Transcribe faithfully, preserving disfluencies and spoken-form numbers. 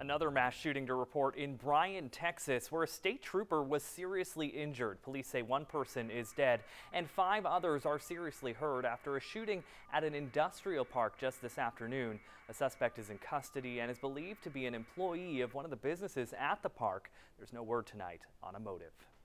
Another mass shooting to report in Bryan, Texas, where a state trooper was seriously injured. Police say one person is dead and five others are seriously hurt after a shooting at an industrial park just this afternoon. A suspect is in custody and is believed to be an employee of one of the businesses at the park. There's no word tonight on a motive.